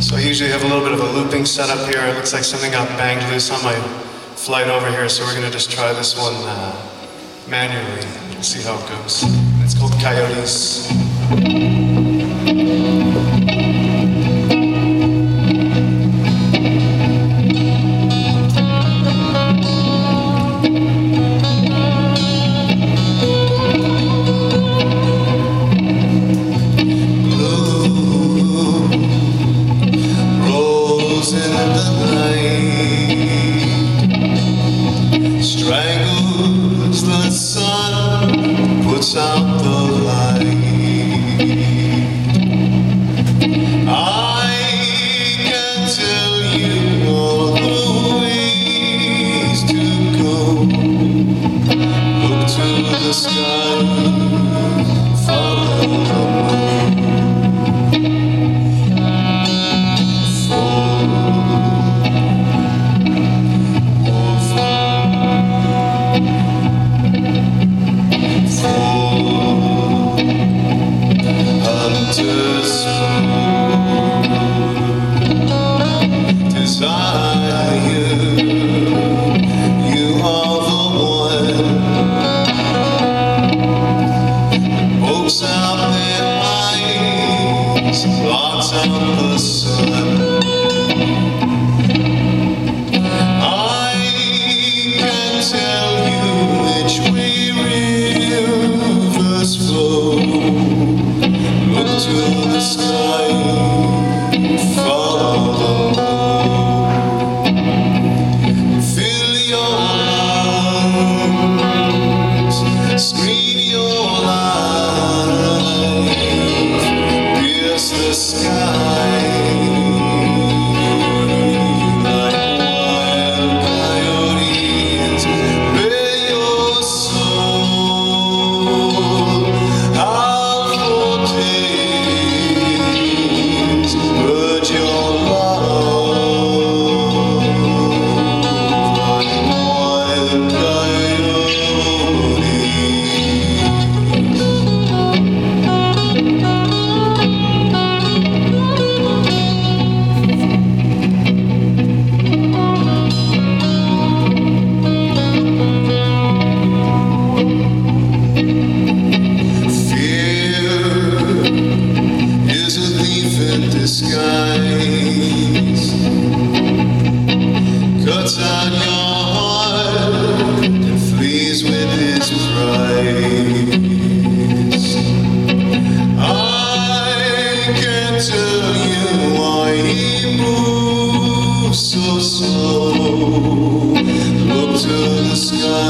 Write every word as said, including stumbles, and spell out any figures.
So I usually have a little bit of a looping setup here. It looks like something got banged loose on my flight over here, so we're gonna just try this one uh, manually. We'll see how it goes. It's called Coyotes. Strangles the sun, puts out the light. I can tell you all the ways to go. Look to the sky, follow the moon. Blots out the sun. I can tell you which way rivers flow. Look to the sky, follow the moon. Fill your lungs, scream your life. Pierce the sky like wild coyotes. Bear your soul out for days. Purge your love like wild coyotes. Disguise cuts out your heart and flees with his price. I can't tell you why he moves so slow. Look to the sky.